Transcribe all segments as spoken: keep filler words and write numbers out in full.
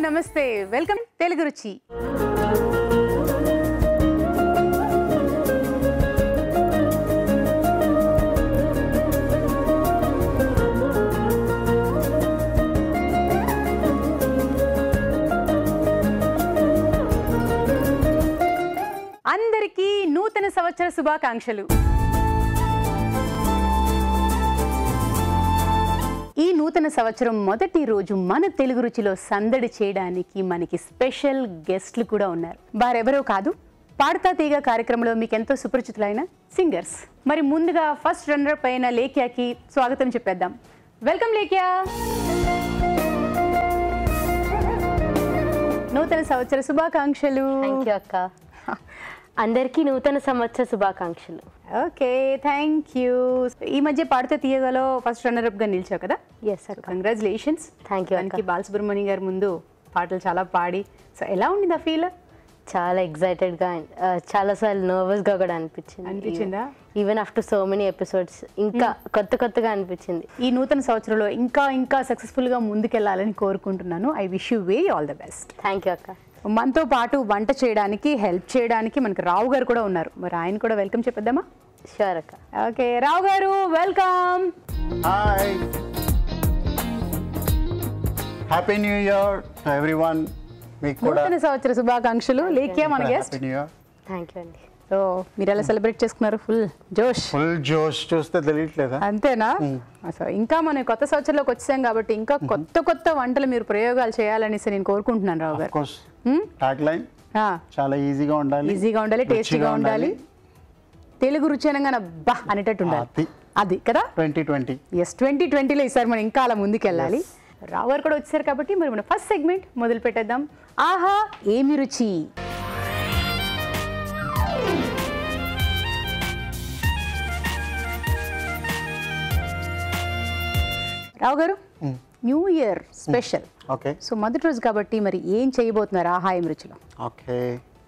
నమస్తే వెల్కమ్ తెలుగు రుచి అందరికీ నూతన సంవత్సర శుభాకాంక్షలు ఈ నూతన సంవత్సరం మొదటి రోజు మన తెలుగు రుచిలో సందడి చేయడానికి మనకి స్పెషల్ గెస్ట్లు కూడా ఉన్నారు. వారెవరో కాదు, పాడతా తీగ కార్యక్రమంలో మీకు ఎంతో సుపరిచితులైన సింగర్స్. మరి ముందుగా ఫస్ట్ రన్నర్ పైన లేఖ్యాకి స్వాగతం చెప్పేద్దాం. వెల్కమ్ లేఖ్యా. నూతన సంవత్సర శుభాకాంక్షలు. థ్యాంక్ యూ అక్క. అందరికీ నూతన సంవత్సర శుభాకాంక్షలు. Okay, thank you. ఈ మధ్య పాడితే తీయగలో ఫస్ట్ రన్నర్ అప్ గా నిలిచావు కదా? ఎస్ అక్క. కంగ్రాచులేషన్స్. Thank you. దానికి బాలసుబ్రహ్మణ్యం గారి ముందు పాటలు చాలా పాడి, సో ఎలా ఉండింది ఆ ఫీల్? చాలా ఎక్సైటెడ్గా, చాలాసార్లు నర్వస్గా కూడా అనిపించింది. అనిపించిందా? Even after so many episodes ఇంకా కొత్త కొత్తగా అనిపించింది. ఈ నూతన సంవత్సరంలో ఇంకా ఇంకా సక్సెస్ఫుల్గా ముందుకెళ్ళాలని కోరుకుంటున్నాను. I wish you very all the best. Thank you అక్క. మనతో పాటు వంట చేయడానికి హెల్ప్ చేయడానికి మనకి రావు గారు కూడా ఉన్నారు. మరి ఆయన కూడా వెల్కమ్ చెప్పేద్దామా? షూర్ అక్క. ఓకే, రావు గారు welcome. Hi, happy new year to everyone. మీకు కూడా నూతన సంవత్సర శుభాకాంక్షలు. లేఖ్యా మన guest. Happy new year. Thank you అండి. సో మీరు ఎలా సెలబ్రేట్ చేసుకున్నారు? ఫుల్ జోష్. ఫుల్ జోష్ చూస్తే తెలియట్లేదా? అంతేనా? సో ఇంకా మనం కొత్త సంవత్సరంలోకి వచ్చాం కాబట్టి ఇంకా కొత్త కొత్త వంటలు మీరు ప్రయోగాలు చేయాలనేసి నేను కోరుకుంటున్నాను రావు గారు. టాగ్ లైన్ చాలా ఈజీగా ఉండాలి, ఈజీగా ఉండాలి, టేస్టీగా ఉండాలి, తెలుగు రుచి అనగానే బా అనేటట్టు ఉండాలి. అది కదా ట్వంటీ ట్వంటీ. ఎస్, ట్వంటీ ట్వంటీలో ఈసారి మనం ఇంకా అలా ముందుకు వెళ్ళాలి. రావు గారు కూడా వచ్చారు కాబట్టి మరి మనం ఫస్ట్ సెగ్మెంట్ మొదలు పెట్టేద్దాం. ఆహా ఏమి రుచి. రావు గారు, new year special. Okay, so మొదటి రోజు కాబట్టి మరి ఏం చేయబోతున్నారు ఆహా ఏమి రుచిలో? ఓకే,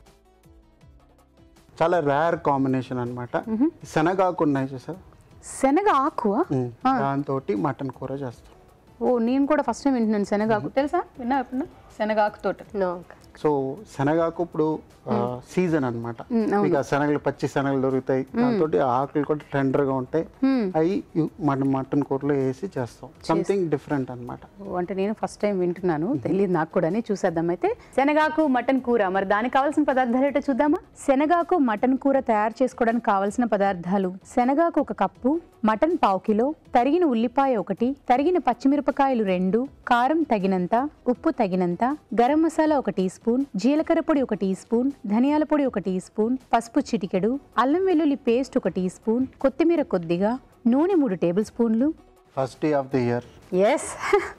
చాలా రేర్ కాంబినేషన్ అనమాట. శనగాకు ఉన్నాయి చూసారు, శనగ ఆకు. దాంతో మటన్ కూర చేస్తాం. ఓ, నేను కూడా ఫస్ట్ టైం వింటున్నాను శనగాకు. తెలుసా? విన్నా ఎప్పుడన్నా శనగాకు తోట? నో. సో శనగాకు ఇప్పుడు సీజన్ అనమాట. ఇక శనగలు పచ్చి శనగలు దొరుకుతాయి, దాంతో ఆకులు కూడా టెండర్ గా ఉంటాయి. అవి మన మటన్ కూరలో వేసి చేస్తాం. సంథింగ్ డిఫరెంట్ అనమాట. అంటే నేను ఫస్ట్ టైం వింటున్నాను, తెలియదు నాకు కూడా. చూసేద్దాం అయితే. శనగాకు మటన్ కూర, మరి దానికి కావాల్సిన పదార్థాలు ఏంటో చూద్దామా? శనగాకు మటన్ కూర తయారు చేసుకోవడానికి కావాల్సిన పదార్థాలు: శనగాకు ఒక కప్పు, మటన్ పావు కిలో, తరిగిన ఉల్లిపాయ ఒకటి, తరిగిన పచ్చిమిరపకాయలు రెండు, కారం తగినంత, ఉప్పు తగినంత, గరం మసాలా ఒక టీ స్పూన్, జీలకర్ర పొడి ఒక టీ స్పూన్, ధనియాల పొడి ఒక టీ స్పూన్, పసుపు చిటికెడు, అల్లం వెల్లుల్లి పేస్ట్ ఒక టీ స్పూన్, కొత్తిమీర కొద్దిగా, నూనె మూడు టేబుల్ స్పూన్లు. First day of the year. Yes.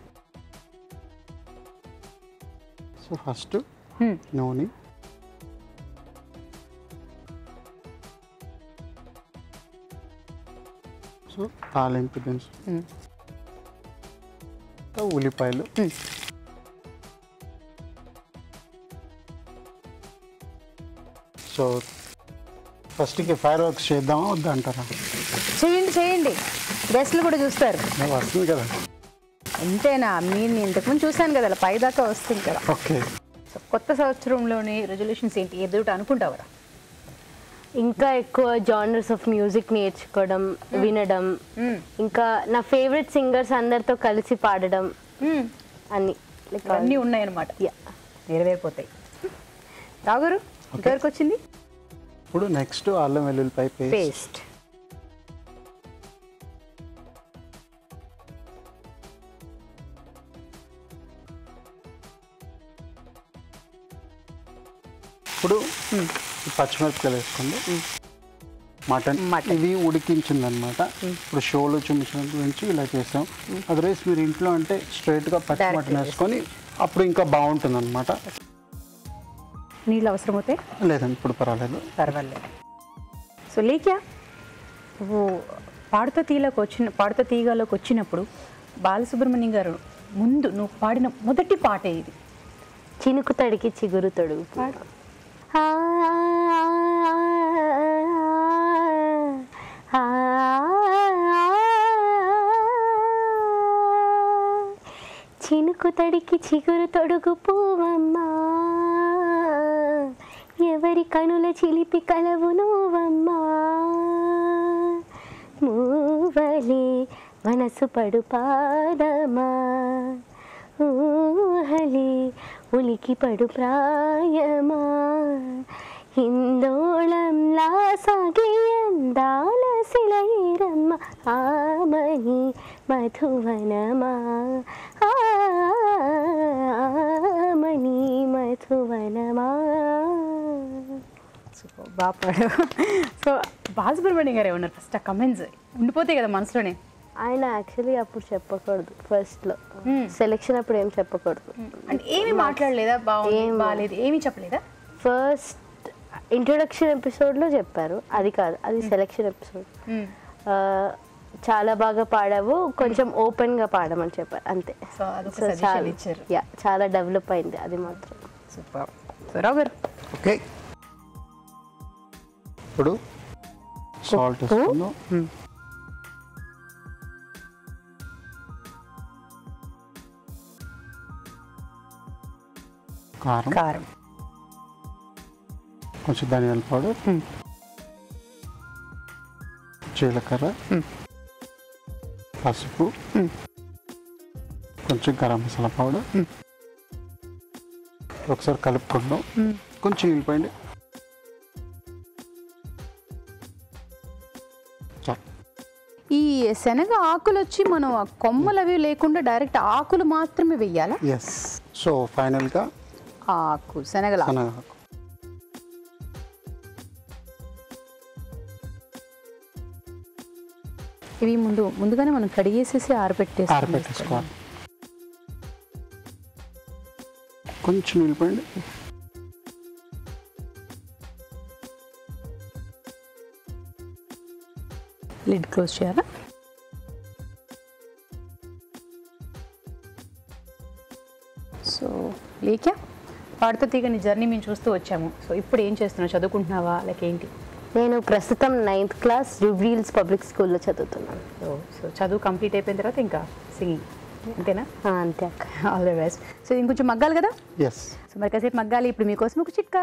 So first నూనె, సో తాలింపు దినుసు, ఉల్లిపాయలు, సో ఫస్ట్కి ఫైర్ వర్క్స్ చేద్దామా వద్దా అంటారా? చేయండి చేయండి, గెస్ట్లు కూడా చూస్తారు. వస్తుంది కదా. అంతేనా? మీరు ఇంతకుముందు చూశాను కదా, అలా పైదాకా వస్తుంది కదా. ఓకే. సో కొత్త సంవత్సరంలోని రెజల్యూషన్స్ ఏంటి? ఎదుట అనుకుంటావరా? ఇంకా ఎక్కువ జానర్స్ ఆఫ్ మ్యూజిక్ నేర్చుకోవడం, వినడం, ఇంకా నా ఫేవరెట్ సింగర్స్ అందరితో కలిసి పాడడం, అన్ని అన్నీ ఉన్నాయన్నమాట. నెరవేరిపోతాయి. రావు గారు ఇంతవరకు వచ్చింది. ఇప్పుడు నెక్స్ట్ అల్లం వెల్లుల్లిపాయ పేస్ట్. ఇప్పుడు పచ్చిమిరపకాయలు వేసుకోండి. మటన్ ఇవి ఉడికించింది అనమాట. ఇప్పుడు షోలో చూపించిన గురించి ఇలా చేసాం. అదర్వైజ్ మీరు ఇంట్లో అంటే స్ట్రైట్గా పచ్చి మటన్ వేసుకొని అప్పుడు ఇంకా బాగుంటుంది అనమాట. నీళ్ళు అవసరం అవుతాయి? లేదండి, ఇప్పుడు పర్వాలేదు. పర్వాలేదు. సో లేఖ్యా, నువ్వు పాడుతా తీగలోకి వచ్చిన పాడుతా తీగలోకి వచ్చినప్పుడు బాలసుబ్రహ్మణ్యం గారు ముందు నువ్వు పాడిన మొదటి పాట ఇది. చినుకు తడికి చిగురు తొడుగు. పాడు. చినుకు తడికి చిగురు తొడుగు పువ్వమ్మా ఎవరి కనుల చిలిపి కలవు నువ్వమ్మా మూవలే మనసు పడు పాదమా ఊహలే ఉలికి పడు ప్రాయమా హిందోళంలా సాగే అందాల శిలైరమ్మ ఆమని మధువనమా ఆమని మధువనమా. సూపర్, బాగా పాడావు. సో బాలసుబ్రహ్మణ్యం గారు ఏమన్నారు ఫస్ట్ ఆ కమెంట్స్ ఉండిపోతాయి కదా మనసులోనే? ఆయన యాక్చువల్లీ అప్పుడు చెప్పకూడదు, ఫస్ట్లో సెలెక్షన్ అప్పుడు ఏం చెప్పకూడదు. అంటే ఏమి మాట్లాడలేదా? బాగుంది బాగాలేదు ఏమీ చెప్పలేదా? ఫస్ట్ ఇంట్రొడక్షన్ ఎపిసోడ్లో చెప్పారు, అది కాదు, అది సెలెక్షన్ ఎపిసోడ్. చాలా బాగా పాడావు, కొంచెం ఓపెన్గా పాడమని చెప్పారు అంతే. సో చాలా ఇచ్చారు. యా, చాలా డెవలప్ అయింది అది మాత్రం. సూపర్. సో రావు గారు ఓకే, ఇప్పుడు సాల్ట్ వేసుకుందాం. కారం కారం కొంచెం ధనియాల పౌడర్, జీలకర్ర, పసుపు, కొంచెం గరం మసాలా పౌడర్, ఒకసారి కలుపుకుందాం. కొంచెం నీళ్ళిపోయింది. ఈ శనగ ఆకులు వచ్చి మనం ఆ కొమ్మలు అవి లేకుండా డైరెక్ట్ ఆకులు మాత్రమే వెయ్యాలా? ఎస్. సో ఫైనల్గా ఆకు శనగల శనగ ఆకు ఇవి ముందు ముందుగానే మనం కడిగేసేసి ఆరబెట్టేసి ఆరబెట్టేసుకోవాలి. కొంచెం నిలిపోయింది. లిడ్ క్లోజ్ చేయాలా? సో లేక పాడుతూ తీగని జర్నీ మేము చూస్తూ వచ్చాము. సో ఇప్పుడు ఏం చేస్తున్నావు? చదువుకుంటున్నావా లేక ఏంటి? నేను ప్రస్తుతం నైన్త్ క్లాస్ జూబ్లీహిల్స్ పబ్లిక్ స్కూల్లో చదువుతున్నాను. సో సో చదువు కంప్లీట్ అయిపోయిన తర్వాత ఇంకా సింగింగ్ అంతేనా? అంతే అక్క. All the best. సో ఇంకొంచెం మగ్గాలి కదా? ఎస్. సో మరి కాసేపు మగ్గాలి. ఇప్పుడు మీకోసం ఒక చిట్కా.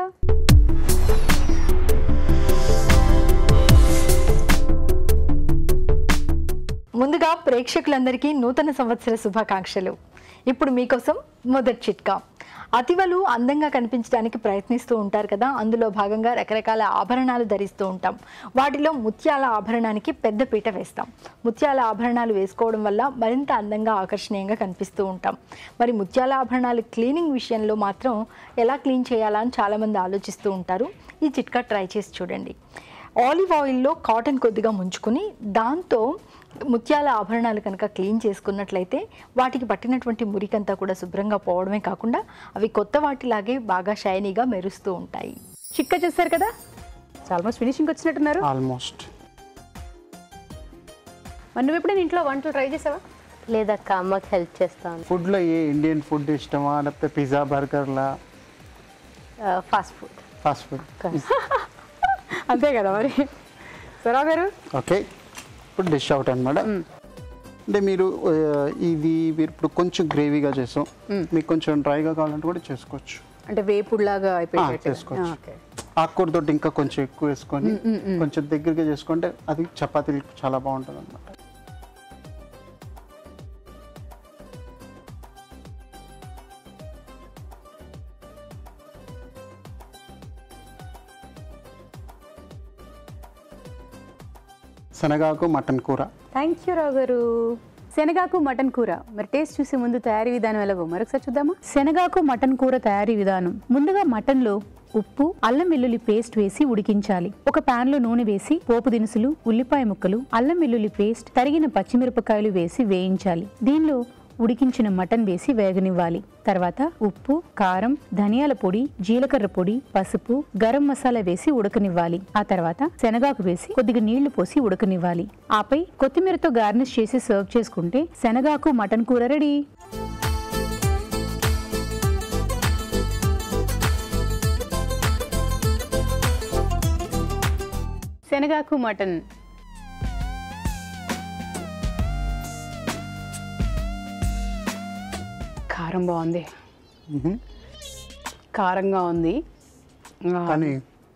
ముందుగా ప్రేక్షకులందరికీ నూతన సంవత్సర శుభాకాంక్షలు. ఇప్పుడు మీకోసం మొదటి చిట్కా. అతివలు అందంగా కనిపించడానికి ప్రయత్నిస్తూ ఉంటారు కదా, అందులో భాగంగా రకరకాల ఆభరణాలు ధరిస్తూ ఉంటాం. వాటిలో ముత్యాల ఆభరణానికి పెద్ద పీట వేస్తాం. ముత్యాల ఆభరణాలు వేసుకోవడం వల్ల మరింత అందంగా ఆకర్షణీయంగా కనిపిస్తూ ఉంటాం. మరి ముత్యాల ఆభరణాలు క్లీనింగ్ విషయంలో మాత్రం ఎలా క్లీన్ చేయాలా అని చాలామంది ఆలోచిస్తూ ఉంటారు. ఈ చిట్కా ట్రై చేసి చూడండి. ఆలివ్ ఆయిల్లో కాటన్ కొద్దిగా ముంచుకొని దాంతో ముత్యాల ఆభరణాలు కనుక క్లీన్ చేసుకున్నట్లయితే వాటికి పట్టినటువంటి మురికంతా కూడా శుభ్రంగా పోవడమే కాకుండా అవి కొత్త వాటిలాగే బాగా షైనీగా మెరుస్తూ ఉంటాయి. చిట్కా చేస్తారు కదా, ఆల్మోస్ట్ ఫినిషింగ్ వచ్చినట్టున్నారు. ఆల్మోస్ట్. మరి నువ్వు ఎప్పుడైనా ఇంట్లో వంటలు ట్రై చేసావా? లేదక్క, అమ్మకి హెల్ప్ చేస్తాను. ఫుడ్లో ఏ ఇండియన్ ఫుడ్ ఇష్టమా లేకపోతే పిజ్జా బర్గర్లా? Fast food. ఫాస్ట్ ఫుడ్ అంతే కదా మరి. సరా గారు ఓకే, ఇప్పుడు డిష్ అవుట్ అనమాట. అంటే మీరు ఆ, ఇది మీరు ఇప్పుడు కొంచెం గ్రేవీగా చేసాం, మీకు కొంచెం డ్రైగా కావాలంటే కూడా చేసుకోవచ్చు. అంటే వేపుడులాగా ఆ, అయిపోయి చేసుకోవచ్చు. ఆకుకూరతో ఇంకా కొంచెం ఎక్కువ వేసుకొని కొంచెం దగ్గరగా చేసుకుంటే అది చపాతీలకు చాలా బాగుంటుంది అనమాట. శనగాకు మటన్ కూర. థ్యాంక్ యూ రావు గారు. శనగాకు మటన్ కూర మరి టేస్ట్ చూసే ముందు తయారీ విధానం ఎలాగో మరొకసారి చూద్దామా? శనగాకు మటన్ కూర తయారీ విధానం. ముందుగా మటన్ లో ఉప్పు, అల్లం వెల్లుల్లి పేస్ట్ వేసి ఉడికించాలి. ఒక పాన్ లో నూనె వేసి పోపు దినుసులు, ఉల్లిపాయ ముక్కలు, అల్లం వెల్లుల్లి పేస్ట్, తరిగిన పచ్చిమిరపకాయలు వేసి వేయించాలి. దీనిలో ఉడికించిన మటన్ వేసి వేగనివ్వాలి. తర్వాత ఉప్పు, కారం, ధనియాల పొడి, జీలకర్ర పొడి, పసుపు, గరం మసాలా వేసి ఉడకనివ్వాలి. ఆ తర్వాత శనగాకు వేసి కొద్దిగా నీళ్లు పోసి ఉడకనివ్వాలి. ఆపై కొత్తిమీరతో గార్నిష్ చేసి సర్వ్ చేసుకుంటే శనగాకు మటన్ కూర రెడీ. శనగాకు మటన్ కారం బాగుంది, కారంగా ఉంది. కానీ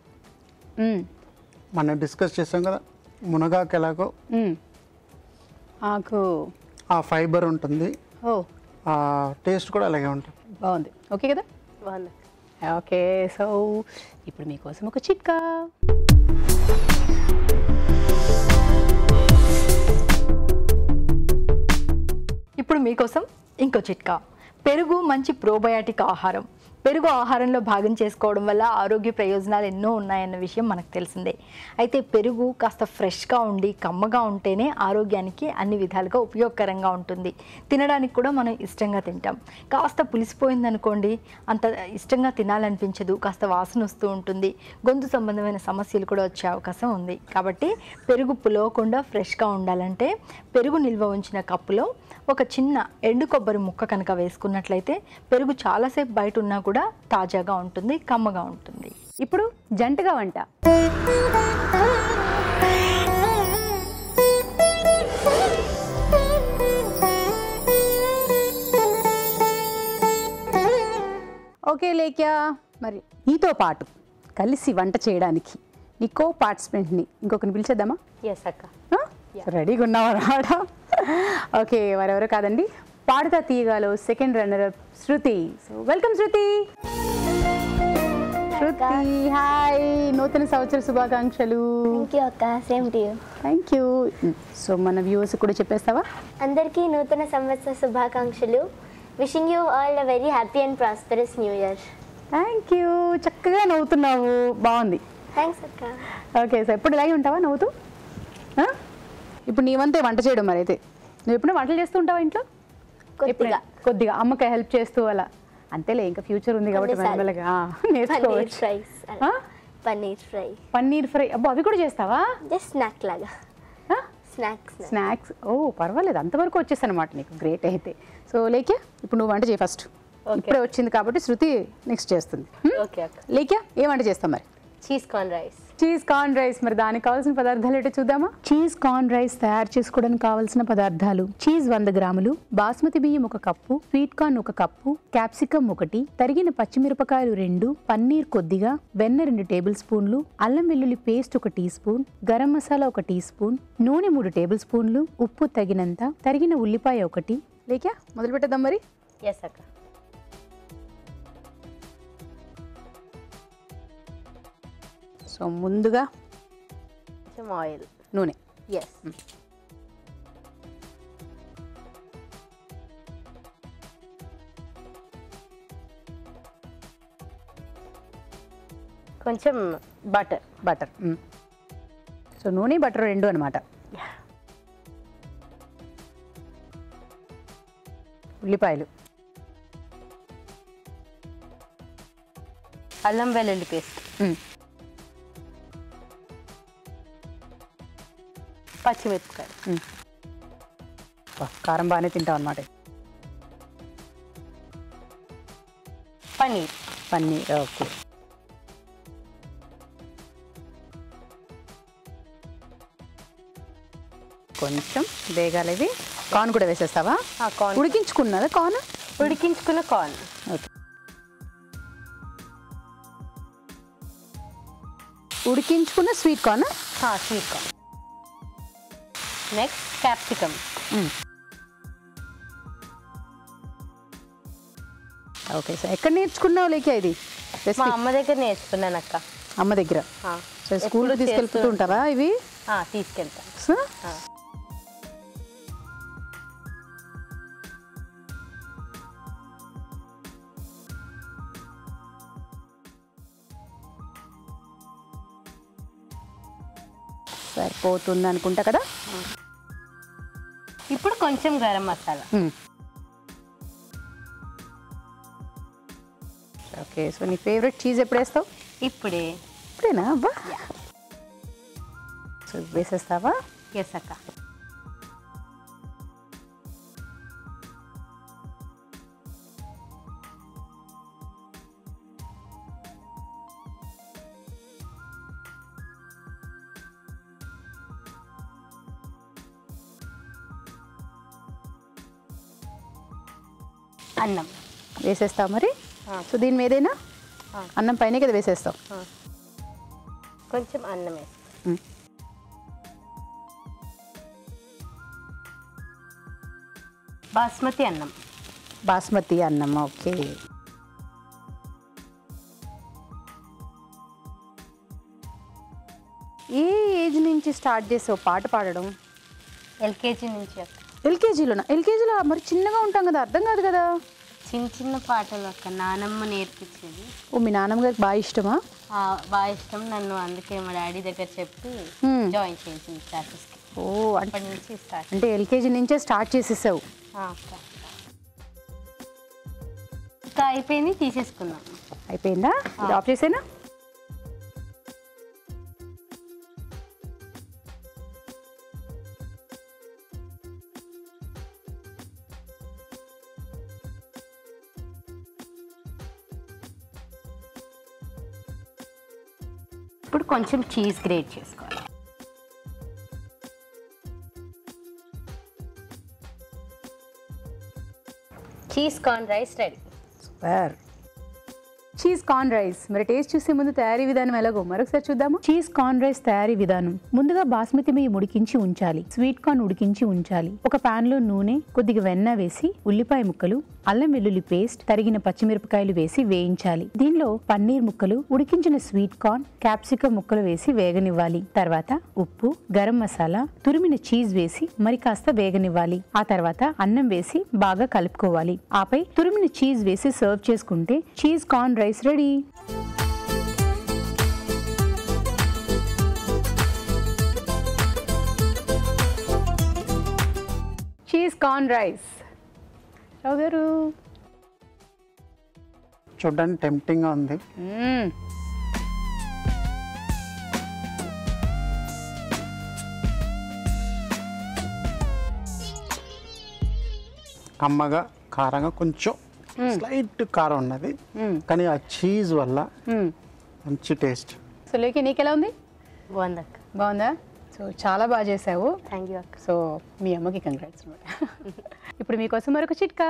మనం డిస్కస్ చేస్తాం కదా మునగాకు ఎలాగో ఆకు ఆ ఫైబర్ ఉంటుంది, ఓ ఆ టేస్ట్ కూడా అలాగే ఉంటుంది. బాగుంది. ఓకే కదా? బాగుంది. ఓకే, సో ఇప్పుడు మీకోసం ఒక చిట్కా. ఇప్పుడు మీకోసం ఇంకో చిట్కా. పెరుగు మంచి ప్రోబయాటిక్ ఆహారం. పెరుగు ఆహారంలో భాగం చేసుకోవడం వల్ల ఆరోగ్య ప్రయోజనాలు ఎన్నో ఉన్నాయన్న విషయం మనకు తెలిసిందే. అయితే పెరుగు కాస్త ఫ్రెష్గా ఉండి కమ్మగా ఉంటేనే ఆరోగ్యానికి అన్ని విధాలుగా ఉపయోగకరంగా ఉంటుంది. తినడానికి కూడా మనం ఇష్టంగా తింటాం. కాస్త పులిసిపోయిందనుకోండి అంత ఇష్టంగా తినాలనిపించదు, కాస్త వాసన వస్తూ ఉంటుంది, గొంతు సంబంధమైన సమస్యలు కూడా వచ్చే అవకాశం ఉంది. కాబట్టి పెరుగు పులవకుండా ఫ్రెష్గా ఉండాలంటే పెరుగు నిల్వ ఉంచిన కప్పులో ఒక చిన్న ఎండు కొబ్బరి ముక్క కనుక వేసుకున్నట్లయితే పెరుగు చాలాసేపు బయట ఉన్నా కూడా తాజాగా ఉంటుంది, కమ్మగా ఉంటుంది. ఇప్పుడు జంటగా వంట. ఓకే లేఖ్యా, మరి నీతో పాటు కలిసి వంట చేయడానికి నీ కో పార్టిసిపెంట్ని ఇంకొకరిని పిలిచేద్దామా? ఎస్ అక్క. రెడీగా ఉన్నావా రాడ? ఓకే, మరెవరో కాదండి, పాడుతా తీయగాలో second runner up Shruti. So welcome Shruti. Shruti hi, నూతన సంవత్సర శుభాకాంక్షలు. థ్యాంక్ యూ అక్క, same to you. Thank you. So మన వ్యూవర్స్ కూడా చెప్పేస్తావా? అందరికీ నూతన సంవత్సర శుభాకాంక్షలు. Wishing you all a very happy and prosperous new year. Thank you. చక్కగా నవ్వుతున్నావు, బాగుంది. థ్యాంక్స్ అక్క. ఓకే, సో ఎప్పుడు ఇలాగే ఉంటావా నవ్వుతూ? ఇప్పుడు నీవంతే వంట చేయడం, మరి అయితే నువ్వు ఎప్పుడు వంటలు చేస్తూ ఉంటావా ఇంట్లో? కొద్దిగా కొద్దిగా అమ్మకి హెల్ప్ చేస్తూ అలా. అంతేలే, ఇంకా ఫ్యూచర్ ఉంది కాబట్టి మెల్లమెల్లగా నేర్చుకోవచ్చు. Fries, paneer fry, paneer fry. అబ్బో, అవి కూడా చేస్తావా? జస్ట్ స్నాక్ లాగా. Snacks snacks. ఓ పర్వాలేదు, అంతవరకు వచ్చేస్తాను అనమాట నీకు. గ్రేట్ అయితే. సో లేఖ్య, ఇప్పుడు నువ్వు వంట చేయి ఫస్ట్. ఇప్పుడే వచ్చింది కాబట్టి శృతి నెక్స్ట్ చేస్తుంది. ఓకే అక్క. లేఖ్య, ఏ వంట చేస్తాం మరి? Cheese corn rice. Cheese corn rice. మరి దానికి కావాల్సిన పదార్థాలు ఏంటో చూద్దామా? చీజ్ కార్న్ రైస్ తయారు చేసుకోవడానికి కావాల్సిన పదార్థాలు: చీజ్ వంద గ్రాములు, బాస్మతి బియ్యం ఒక కప్పు, స్వీట్ కార్న్ ఒక కప్పు, క్యాప్సికం ఒకటి, తరిగిన పచ్చిమిరపకాయలు రెండు, పన్నీర్ కొద్దిగా, వెన్న రెండు టేబుల్ స్పూన్లు, అల్లం వెల్లుల్లి పేస్ట్ ఒక టీ స్పూన్, గరం మసాలా ఒక టీ స్పూన్, నూనె మూడు టేబుల్ స్పూన్లు, ఉప్పు తగినంత, తరిగిన ఉల్లిపాయ ఒకటి. లేక మొదలు పెట్టేద్దాం మరి. ఎస్ అక్క. సో ముందుగా కొంచెం ఆయిల్, నూనె. ఎస్, కొంచెం బటర్. బటర్. సో నూనె బటర్ రెండు అనమాట. ఉల్లిపాయలు, అల్లం వెల్లుల్లి పేస్ట్, పచ్చిమిరపకాయలు. కారం బాగానే తింటాం అనమాట. పన్నీర్. పన్నీర్. ఓకే. కొంచెం వేగాలి ఇవి. కార్న్ కూడా వేసేస్తావా? కార్న్ ఉడికించుకున్నదా? కార్న్ ఉడికించుకున్న కార్న్. ఓకే. ఉడికించుకున్న sweet corn. Sweet corn. Next capsicum. Okay. So ఎక్కడ నేర్చుకున్నావు లేక ఇది? మా అమ్మ దగ్గర నేర్చుకున్నాను అక్క. అమ్మ దగ్గర. సో స్కూల్లో తీసుకెళ్తూ ఉంటావా ఇవి? తీసుకెళ్తా. సరిపోతుంది అనుకుంటా కదా. ఇప్పుడు కొంచెం గరం మసాలా. ఓకే. సో నీ ఫేవరెట్ చీజ్ ఎప్పుడు వేస్తావు? ఇప్పుడే. ఇప్పుడేనా? అబ్బా. సో వేసేస్తావా? ఎస్ అక్క. అన్నం వేసేస్తావు మరి. సో దీని మీదేనా అన్నం పైన కదా వేసేస్తావు. కొంచెం అన్నం వేస్తాం. బాస్మతి అన్నం. బాస్మతి అన్నం. ఓకే. ఏ ఏజ్ నుంచి స్టార్ట్ చేసావు పాట పాడడం? ఎల్కేజీ నుంచి అక్క. ఎల్కేజీలోనా? ఎల్కేజీలో మరి చిన్నగా ఉంటాం కదా, అర్థం కాదు కదా. చిన్న చిన్న పాటలు అక్క నానమ్మ నేర్పించేది. ఓ మీ నాన్నమ్మ గారికి బాగా ఇష్టమా? బాగా ఇష్టం. నన్ను అందుకే మా డాడీ దగ్గర చెప్పి జాయిన్ చేసింది క్లాసెస్కి. ఓ అప్పటి నుంచి స్టార్ట్. అంటే ఎల్కేజీ నుంచే స్టార్ట్ చేసేసావు. ఇంకా అయిపోయింది, తీసేసుకున్నాం. అయిపోయిందా? ఇది ఆఫ్ చేసేనా? ఇప్పుడు కొంచెం చీజ్ గ్రేట్ చేసుకోవాలి. Cheese corn rice ready. Super. Cheese corn rice. మరి టేస్ట్ చూసే ముందు తయారీ విధానం ఎలాగో మరొకసారి చూద్దాము. చీజ్ కార్న్ రైస్ తయారీ విధానం. ముందుగా బాస్మతి బియ్యం ఉడికించి ఉంచాలి. స్వీట్ కార్న్ ఉడికించి ఉంచాలి. ఒక పాన్ లో నూనె, కొద్దిగా వెన్న వేసి ఉల్లిపాయ ముక్కలు, అల్లం వెల్లుల్లి పేస్ట్, తరిగిన పచ్చిమిరపకాయలు వేసి వేయించాలి. దీనిలో పన్నీర్ ముక్కలు, ఉడికించిన స్వీట్ కార్న్, క్యాప్సికం ముక్కలు వేసి వేగనివ్వాలి. తర్వాత ఉప్పు, గరం మసాలా, తురిమిన చీజ్ వేసి మరి కాస్త వేగనివ్వాలి. ఆ తర్వాత అన్నం వేసి బాగా కలుపుకోవాలి. ఆపై తురిమిన చీజ్ వేసి సర్వ్ చేసుకుంటే cheese corn rice ready. Cheese corn rice. Rao గారు చూడడానికి టెంప్టింగ్ గా ఉంది. కమ్మగా కారంగా కొంచెం స్లైట్ కారం ఉన్నది, కానీ ఆ చీజ్ వల్ల మంచి టేస్ట్. సో లేకి నీకెలా ఉంది? బాగుంది అక్క. బాగుందా? సో చాలా బాగా చేసావు. థ్యాంక్ యూ అక్క. సో మీ అమ్మకి కంగ్రాట్స్. ఇప్పుడు మీకోసం మరొక చిట్కా.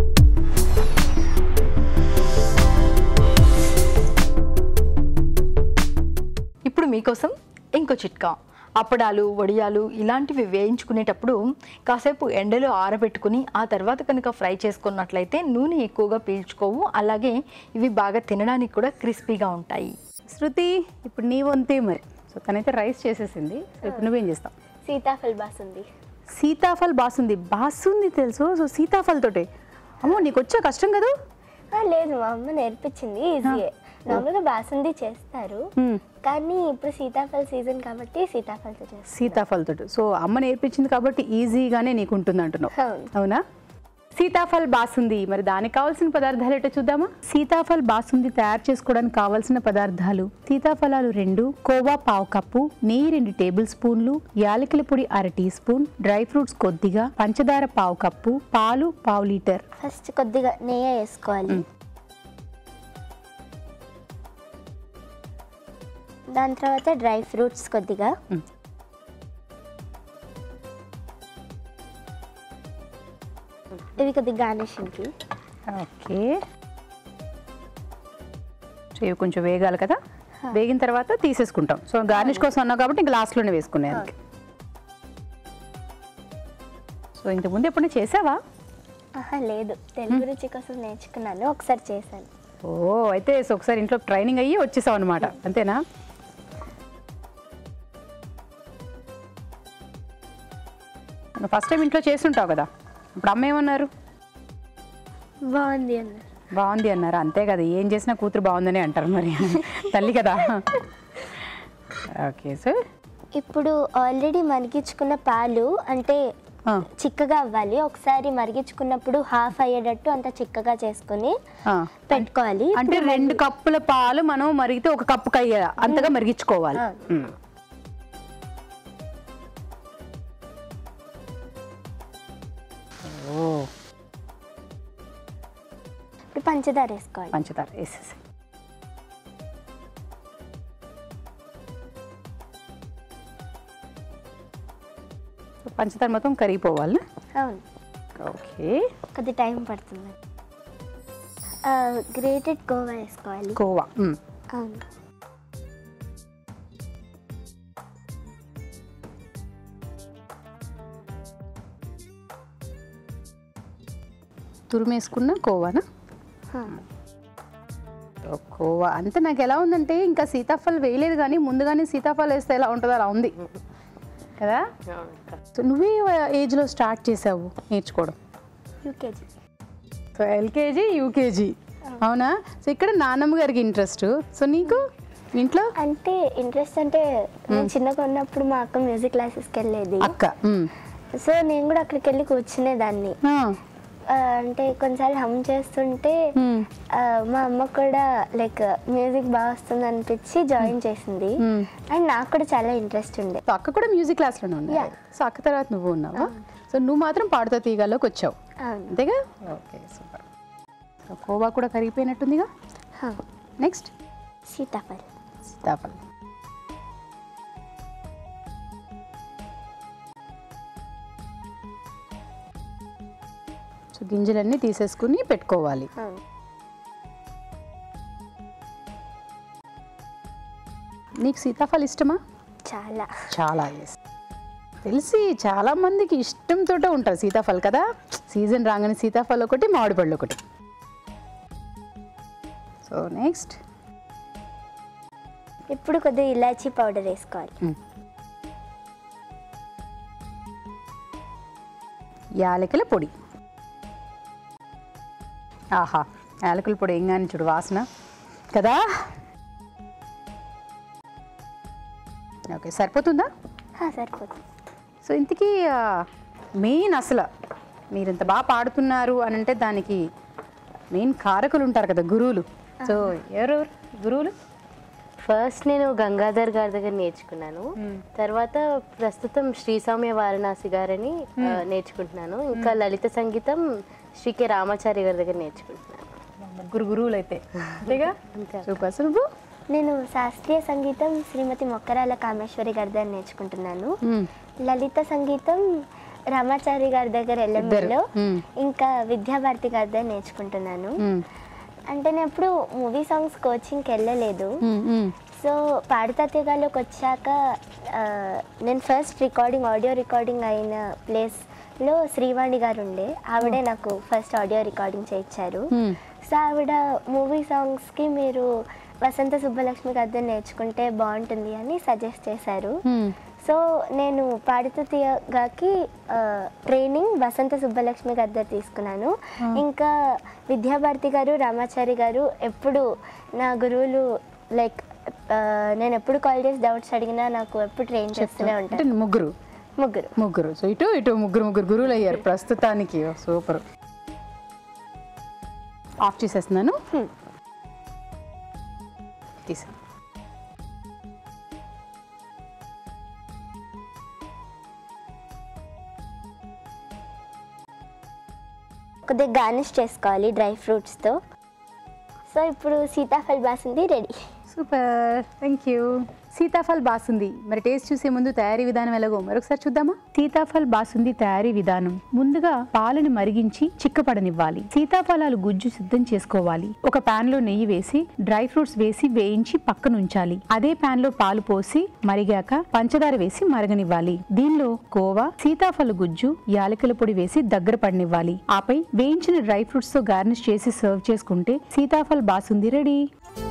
ఇప్పుడు మీకోసం ఇంకో చిట్కా. అప్పడాలు, వడియాలు ఇలాంటివి వేయించుకునేటప్పుడు కాసేపు ఎండలో ఆరబెట్టుకుని ఆ తర్వాత కనుక ఫ్రై చేసుకున్నట్లయితే నూనె ఎక్కువగా పీల్చుకోవు, అలాగే ఇవి బాగా తినడానికి కూడా క్రిస్పీగా ఉంటాయి. శృతి ఇప్పుడు నీ వంతే మరి. సో తనైతే రైస్ చేసేసింది. సో ఇప్పుడు నువ్వేం చేస్తావు? సీతాఫల్ బాసుంది. సీతాఫల్ బాసుంది. బాసుంది తెలుసు. సో సీతాఫల్ తోటే. అమ్మో నీకు వచ్చా కష్టం కదా? లేదు, మా అమ్మ నేర్పించింది. ఈజీయే. నార్మల్గా బాసుంది చేస్తారు, కానీ ఇప్పుడు సీతాఫల్ సీజన్ కాబట్టి సీతాఫల్తో చేస్తారు. సీతాఫల్ తోటి. సో అమ్మ నేర్పించింది కాబట్టి ఈజీగానే నీకు ఉంటుంది అంటున్నావు, అవునా? సీతాఫల్ బాసుంది. మరి దానికి కావాల్సిన పదార్థాలు ఏంటో చూద్దామా? సీతాఫల్ బాసుంది తయారు చేసుకోవడానికి కావాల్సిన పదార్థాలు: సీతాఫలాలు రెండు, కోవా పావు కప్పు, నెయ్యి రెండు టేబుల్ స్పూన్లు, యాలకుల పొడి అర టీ స్పూన్, డ్రై ఫ్రూట్స్ కొద్దిగా, పంచదార పావు కప్పు, పాలు పావు లీటర్. ఫస్ట్ కొద్దిగా నెయ్యి వేసుకోవాలి. దాని తర్వాత డ్రై ఫ్రూట్స్ కొద్దిగా, ఇవి కొద్దిగా గార్నిషింగ్కి. ఓకే. సో ఇవి కొంచెం వేగాలి కదా, వేగిన తర్వాత తీసేసుకుంటాం. సో గార్నిష్ కోసం అన్నావు కాబట్టి ఇంకా లాస్ట్లోనే వేసుకునేది. సో ఇంతకుముందు ఎప్పుడైనా చేసావా? ఆహా లేదు, తెలుగు రుచి కోసం నేర్చుకున్నాను, ఒకసారి చేశాను. ఓ అయితే సో ఒకసారి ఇంట్లో ట్రైనింగ్ అయ్యి వచ్చేసావు అనమాట, అంతేనా? ఫస్ట్ టైం ఇంట్లో చేస్తుంటావు కదా, ఇప్పుడు అమ్మ ఏమన్నారు? బాగుంది అన్నారు. బాగుంది అన్నారు, అంతే కదా, ఏం చేసినా కూతురు బాగుందని అంటారు మరి, తల్లి కదా. ఓకే. సో ఇప్పుడు ఆల్రెడీ మరిగించుకున్న పాలు అంటే చిక్కగా అవ్వాలి. ఒకసారి మరిగించుకున్నప్పుడు హాఫ్ అయ్యేటట్టు అంత చిక్కగా చేసుకుని పెట్టుకోవాలి. అంటే రెండు కప్పుల పాలు మనం మరిగితే ఒక కప్పుకి అయ్యే అంతగా మరిగించుకోవాలి. పంచదార వేసుకోవాలి. పంచదార వేసేసి పంచదార మొత్తం కరిగిపోవాలి. అవును. ఓకే. కొద్ది టైం పడుతుంది. గ్రేటెడ్ కోవా వేసుకోవాలి. కోవా. అవును. తురిమేసుకున్న కోవానా? కోవా అంటే నాకు ఎలా ఉందంటే ఇంకా సీతాఫలం వేయలేదు కానీ ముందుగానే సీతాఫలం వేస్తే ఎలా ఉంటుందో అలా ఉంది కదా. సో నువ్వే ఏజ్లో స్టార్ట్ చేసావు నేర్చుకోవడం? యూకేజీ. సో ఎల్కేజీ యూకేజీ అవునా? సో ఇక్కడ నాన్నమ్మ గారికి ఇంట్రెస్ట్, సో నీకు ఇంట్లో అంటే ఇంట్రెస్ట్ అంటే నేను చిన్నగా ఉన్నప్పుడు మా అక్క మ్యూజిక్ క్లాసెస్కి వెళ్ళేది. అక్క. సో నేను కూడా అక్కడికి వెళ్ళి కూర్చునేదాన్ని. అంటే కొన్నిసార్లు హమ్ చేస్తుంటే మా అమ్మ కూడా లైక్ మ్యూజిక్ బాగా వస్తుంది అనిపించి జాయిన్ చేసింది. అండ్ నాకు కూడా చాలా ఇంట్రెస్ట్ ఉండే. అక్క కూడా మ్యూజిక్ క్లాస్లోనే ఉంది. సో అక్క తర్వాత నువ్వు ఉన్నావా? సో నువ్వు మాత్రం పాడుతా తీగలోకి వచ్చావు అంతేగా? Okay super. సో కోవా కూడా కరిగిపోయినట్టుందిగా. నెక్స్ట్ సీతాఫల్. సీతాఫల్. సో గింజలన్నీ తీసేసుకుని పెట్టుకోవాలి. నీకు సీతాఫలం ఇష్టమా? చాలా చాలా. తెలిసి చాలా మందికి ఇష్టంతో ఉంటారు సీతాఫలం కదా. సీజన్ రాగానే సీతాఫలం ఒకటి, మామిడి పళ్ళు ఒకటి. సో నెక్స్ట్ ఇప్పుడు కొద్దిగా ఇలాచీ పౌడర్ వేసుకోవాలి. యాలకుల పొడి. ఆహా, యాలకుల పొడి ఏం కానీ చూడు వాసన కదా. ఓకే సరిపోతుందా? సరిపోతుంది. సో ఇంతకీ మెయిన్ అసలు మీరు ఇంత బాగా పాడుతున్నారు అని అంటే దానికి మెయిన్ కారకులు ఉంటారు కదా, గురువులు. సో ఎవరు గురువులు? ఫస్ట్ నేను గంగాధర్ గారి దగ్గర నేర్చుకున్నాను. తర్వాత ప్రస్తుతం శ్రీ సౌమ్య వారణాసి గారని నేర్చుకుంటున్నాను. ఇంకా లలిత సంగీతం శ్రీ కె రామాచారి గారి దగ్గర నేర్చుకుంటున్నాను. ముగ్గురు గురువులు అయితే అంతేగా. సూపర్. సుబ్బు? నేను శాస్త్రీయ సంగీతం శ్రీమతి మొక్కరాల కామేశ్వరి గారి దగ్గర నేర్చుకుంటున్నాను. లలిత సంగీతం రామాచారి గారి దగ్గర ఎల్ఎంలో, ఇంకా విద్యాభారతి గారి దగ్గర నేర్చుకుంటున్నాను. అంటే నేను ఎప్పుడు మూవీ సాంగ్స్ కోచింగ్కి వెళ్ళలేదు. సో పాడుతా తీగలోకి వచ్చాక నేను ఫస్ట్ రికార్డింగ్ ఆడియో రికార్డింగ్ అయిన ప్లేస్లో శ్రీవాణి గారు ఉండే, ఆవిడే నాకు ఫస్ట్ ఆడియో రికార్డింగ్ చేయించారు. సో ఆవిడ మూవీ సాంగ్స్కి మీరు వసంత సుబ్బలక్ష్మి గారి నేర్చుకుంటే బాగుంటుంది అని సజెస్ట్ చేశారు. సో నేను పాడుతా తీగకి ట్రైనింగ్ వసంత సుబ్బలక్ష్మి గారి దగ్గర తీసుకున్నాను. ఇంకా విద్యాభారతి గారు, రామాచారి గారు ఎప్పుడు నా గురువులు. లైక్ నేను ఎప్పుడు కాల్ చేసి డౌట్స్ అడిగినా నాకు ఎప్పుడు ట్రైన్ చేస్తూనే ఉంటాను. ముగ్గురు ముగ్గురు ముగ్గురు సో ఇటు ఇటు ముగ్గురు ముగ్గురు గురువులు అయ్యారు ప్రస్తుతానికి. సూపర్. ఆఫ్ చేసేస్తున్నాను. తీసా. కొద్దిగా గార్నిష్ చేసుకోవాలి డ్రై ఫ్రూట్స్తో. సో ఇప్పుడు sitaphal basundi ready. Super, thank you. Sitaphal basundi మరి టేస్ట్ చూసే ముందు తయారీ విధానం ఎలాగో మరొకసారి చూద్దామా? సీతాఫల్ బాసుంది తయారీ విధానం. ముందుగా పాలను మరిగించి చిక్కపడనివ్వాలి. సీతాఫలాలు గుజ్జు సిద్ధం చేసుకోవాలి. ఒక పాన్ లో నెయ్యి వేసి డ్రై ఫ్రూట్స్ వేసి వేయించి పక్కన ఉంచాలి. అదే పాన్ లో పాలు పోసి మరిగాక పంచదార వేసి మరగనివ్వాలి. దీనిలో కోవా, సీతాఫల గుజ్జు, యాలకుల పొడి వేసి దగ్గర పడనివ్వాలి. ఆపై వేయించిన డ్రై ఫ్రూట్స్ తో గార్నిష్ చేసి సర్వ్ చేసుకుంటే సీతాఫల్ బాసుంది రెడీ.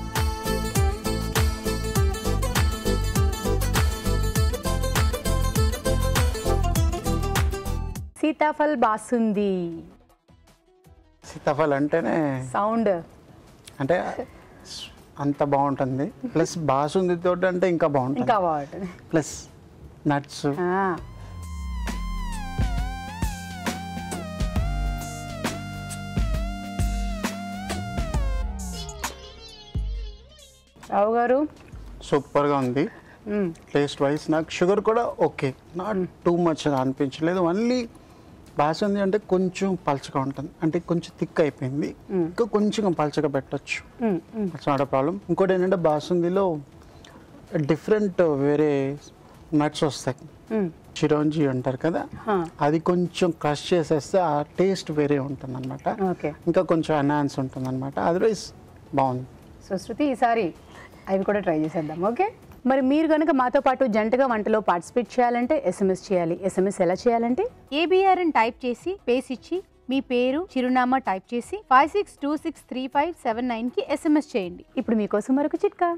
సీతాఫల్ బాసుంది. సీతాఫల్ అంటేనే సౌండ్ అంటే అంత బాగుంటుంది. ప్లస్ బాసుంది తోటి అంటే ఇంకా బాగుంటుంది. ఇంకా బాగుంటుంది. Plus nuts. రావు గారు సూపర్గా ఉంది. టేస్ట్ వైజ్ నాకు షుగర్ కూడా ఓకే, నాట్ టూ మచ్ అనిపించలేదు. ఓన్లీ బాసుంది అంటే కొంచెం పలచగా ఉంటుంది, అంటే కొంచెం థిక్ అయిపోయింది. ఇంకా కొంచెం పలచగా పెట్టచ్చు, నాట్ అ ప్రాబ్లం. ఇంకోటి ఏంటంటే బాసుందిలో డిఫరెంట్ వేరే నట్స్ వస్తాయి, చిరోంజి అంటారు కదా, అది కొంచెం క్రష్ చేసేస్తే ఆ టేస్ట్ వేరే ఉంటుంది అనమాట. ఓకే, ఇంకా కొంచెం ఎన్హాన్స్ ఉంటుంది అనమాట. అదర్వైజ్ బాగుంది. సో శృతి ఈసారి అవి కూడా ట్రై చేసేద్దాం. ఓకే, మరి మీరు కనుక మాతో పాటు జంటగా వంటలో పార్టిసిపేట్ చేయాలంటే ఎస్ఎంఎస్ చేయాలి. ఎస్ఎంఎస్ ఎలా చేయాలంటే ఏబిఆర్ అని టైప్ చేసి పేస్ ఇచ్చి మీ పేరు చిరునామా టైప్ చేసి five six two six three five seven nine కి ఎస్ఎంఎస్ చేయండి. ఇప్పుడు మీకోసం మరొక చిట్కా.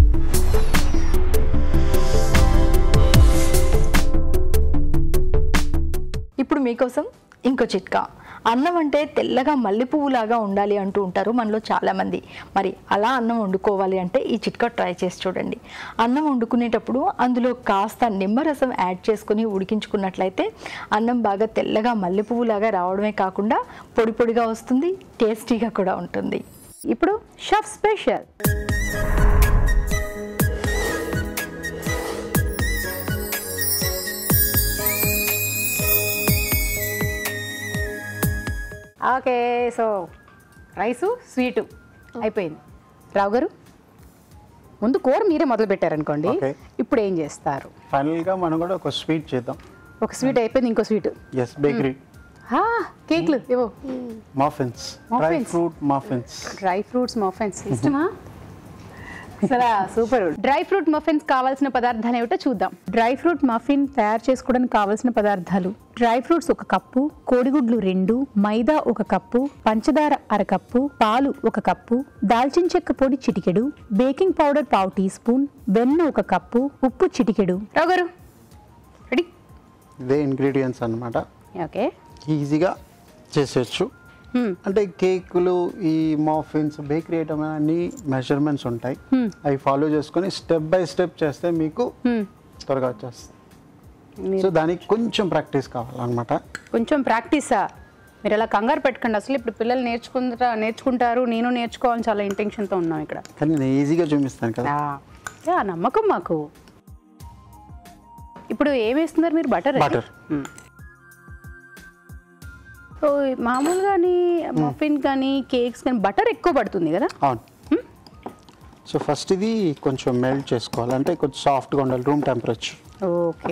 ఇప్పుడు మీకోసం ఇంకో చిట్కా. అన్నం అంటే తెల్లగా మల్లె పువ్వులాగా ఉండాలి అంటూ ఉంటారు మనలో చాలామంది. మరి అలా అన్నం వండుకోవాలి అంటే ఈ చిట్కా ట్రై చేసి చూడండి. అన్నం వండుకునేటప్పుడు అందులో కాస్త నిమ్మరసం యాడ్ చేసుకుని ఉడికించుకున్నట్లయితే అన్నం బాగా తెల్లగా మల్లె పువ్వులాగా రావడమే కాకుండా పొడి పొడిగా వస్తుంది, టేస్టీగా కూడా ఉంటుంది. ఇప్పుడు chef special. Okay, so rice sweet అయిపోయింది. రావు గారు, ముందు కూర మీరే మొదలు పెట్టారనుకోండి, Okay. ఇప్పుడు ఏం చేస్తారు? ఫైనల్గా మనం కూడా ఒక స్వీట్ చేద్దాం. ఒక స్వీట్ అయిపోయింది, ఇంకో స్వీట్. ఎస్, బేకరీ కేక్లు ఇవో, muffins, dry Muffins. Fruit muffins. Dry fruits muffins ఇష్టమా? సరే, సూపర్. డ్రై ఫ్రూట్ మఫిన్స్ కావాల్సిన పదార్థాలు ఏమిటో చూద్దాం. డ్రై ఫ్రూట్ మఫిన్ తయారు చేసుకోవడానికి కావాల్సిన పదార్థాలు: డ్రై ఫ్రూట్స్ ఒక కప్పు, కోడిగుడ్లు రెండు, మైదా ఒక కప్పు, పంచదార అరకప్పు, పాలు ఒక కప్పు, దాల్చిన చెక్క పొడి చిటికెడు, బేకింగ్ పౌడర్ పావు టీ స్పూన్, వెన్న ఒక కప్పు, ఉప్పు చిటికెడు. రావు గారు రెడీ? ఇదే ఇంగ్రీడియంట్స్ అన్నమాట. ఓకే, ఈజీగా చేసేయచ్చు. అంటే కేకులు, ఈ మఫిన్స్, బేకరీ ఐటమ్ అన్ని మెజర్మెంట్స్ ఉంటాయి, అవి ఫాలో చేసుకొని స్టెప్ బై స్టెప్ చేస్తే మీకు త్వరగా వచ్చేస్తుంది. సో దానికి కొంచెం ప్రాక్టీస్ కావాలన్నమాట. కొంచెం ప్రాక్టీసా? మీరు ఎలా కంగారు పెట్టకండి. అసలు ఇప్పుడు పిల్లలు నేర్చుకుంటా నేర్చుకుంటారు నేను నేర్చుకోవాలని చాలా ఇంటెన్షన్తో ఉన్నాం ఇక్కడ. కానీ నేను ఈజీగా చూపిస్తాను కదా. ఆ నమ్మకం మాకు. ఇప్పుడు ఏం వేస్తున్నారు మీరు? బటర్. బటర్. సో మామూలుగా మఫిన్ కానీ కేక్స్ కానీ బటర్ ఎక్కువ పడుతుంది కదా? అవును. సో ఫస్ట్ ఇది కొంచెం మెల్ట్ చేసుకోవాలి, అంటే కొంచెం సాఫ్ట్గా ఉండాలి, రూమ్ టెంపరేచర్. ఓకే,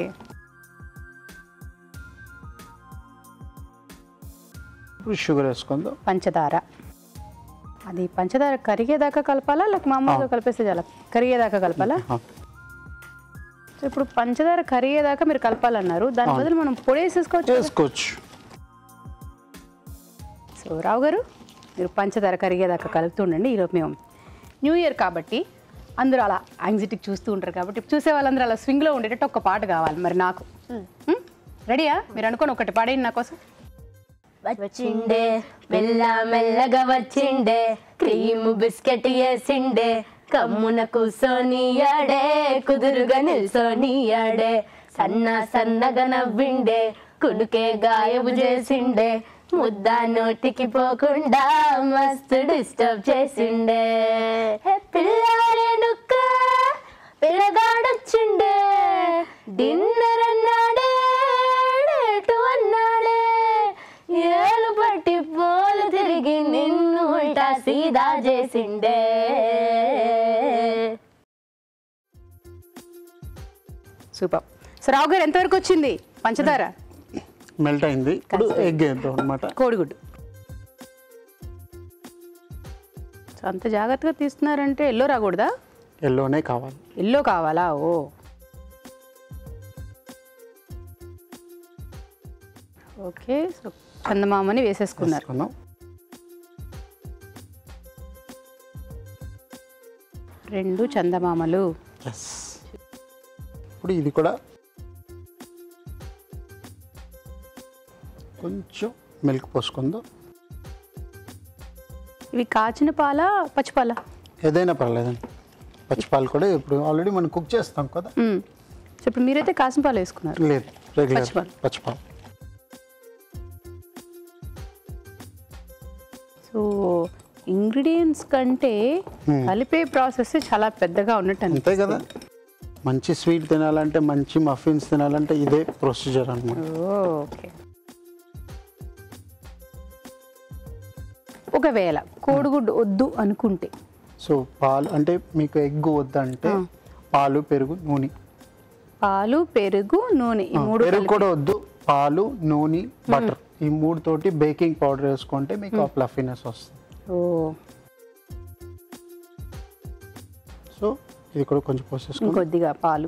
ఇప్పుడు షుగర్ వేసుకుందాం. పంచదార. అది పంచదార కరిగేదాకా కలపాలా లేక మామూలుగా కలిపేస్తే చాలా? కరిగేదాకా కలపాలా? సో ఇప్పుడు పంచదార కరిగేదాకా మీరు కలపాలన్నారు, దాని బదులు మనం పొడి వేసేసుకోవచ్చు. వేసుకోవచ్చు. సో రావు గారు, మీరు పంచదార కరిగేదాకా కలుపుతుండండి. ఈలోపు మేము న్యూ ఇయర్ కాబట్టి అందరూ అలా యాంగ్జైటీకి చూస్తూ ఉంటారు కాబట్టి చూసే వాళ్ళందరూ అలా స్వింగ్లో ఉండేటట్టు ఒక పాట కావాలి మరి నాకు. రెడీయా? మీరు అనుకోని ఒకటి పాడేయండి నా కోసం. వచ్చిండే మెల్ల మెల్లగా వచ్చిండే, క్రీము బిస్కెట్ వేసిండే, కమ్మున కూసోనియాడే, కుదురుగా నిల్సోనియాడే, సన్న సన్నగా నవ్విండే, కుడుకే గాయబు చేసిండే, ముద్ద నోటికి పోకుండా మస్తు డిస్టర్బ్ చేసిండే. పిల్లాడే నుక్క పిల్లగాడొచ్చిండే, డిన్నర్ అన్నాడే, డేటు అన్నాడే, ఏలు పట్టి పోలు తిరిగి నిన్ను ఉల్టా సీదా చేసిండే. సూపర్. సో రావు గారు, ఎంతవరకు వచ్చింది పంచదార? మెల్ట్ అయింది. ఇప్పుడు ఎగ్ వేద్దాం అనమాట. కోడిగుడ్డు. సో అంత జాగ్రత్తగా తీస్తున్నారంటే ఎల్లో రాకూడదా? ఎల్లోనే కావాలి. ఎల్లో కావాలా? Oh okay. సో చందమామని వేసేసుకున్నారు. వేసుకున్నాం. రెండు చందమామలు. ఎస్. ఇప్పుడు ఇది కూడా కొంచెం మిల్క్ పోసుకుందాం. ఇవి కాచిన పాల పచ్చిపాల? ఏదైనా పర్లేదండి. పచ్చిపాలు కూడా ఇప్పుడు ఆల్రెడీ మనం కుక్ చేస్తాం కదా. సో ఇప్పుడు మీరైతే కాసిన పాలు వేసుకున్నారు? లేదు, రెగ్యులర్ పచ్చిపాలు. పచ్చిపాలు. సో ఇంగ్రీడియంట్స్ కంటే కలిపే ప్రాసెస్ చాలా పెద్దగా ఉన్నట్టు అంతే కదా. మంచి స్వీట్ తినాలంటే, మంచి మఫిన్స్ తినాలంటే ఇదే ప్రొసీజర్ అన్నమాట. ఓకే. ఒకవేళ కోడిగుడ్డు వద్దు అనుకుంటే? సో పాలు అంటే మీకు ఎగ్ వద్దంటే పాలు, పెరుగు, నూనె పాలు, పెరుగు, నూనె ఈ మూడు పెరుగు కూడా వద్దు, పాలు, నూనె, బటర్ ఈ మూడు తోటి బేకింగ్ పౌడర్ వేసుకుంటే మీకు ఆ ఫ్లఫీనెస్ వస్తుంది. ఓ సో ఇది కూడా కొంచెం పోసేసుకోండి. ఇంకొద్దిగా పాలు.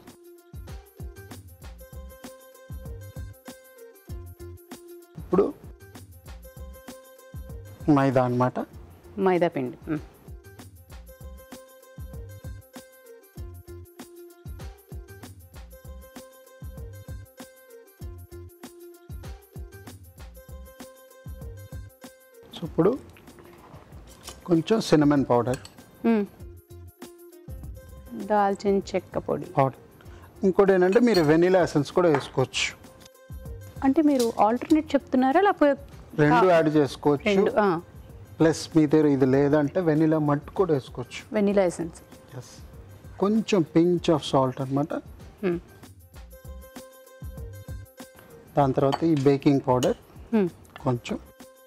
ఇప్పుడు మైదా అన్నమాట. మైదా పిండి. మ్. సో ఇప్పుడు కొంచెం సినమన్ పౌడర్, మ్. దాల్చిన చెక్క పొడి. పౌడర్. ఇంకోటి ఏంటంటే మీరు వెనిలా ఎసెన్స్ కూడా వేసుకోవచ్చు. అంటే మీరు ఆల్టర్నేట్ చెప్తున్నారా లేకపోతే రెండు యాడ్ చేసుకోవచ్చు. రెండు ప్లస్ మీ దగ్గర ఇది లేదంటే వెనిలా మట్టు కూడా వేసుకోవచ్చు. Vanilla essence. ఎస్. కొంచెం పించ్ ఆఫ్ సాల్ట్ అనమాట. దాని తర్వాత ఈ బేకింగ్ పౌడర్ కొంచెం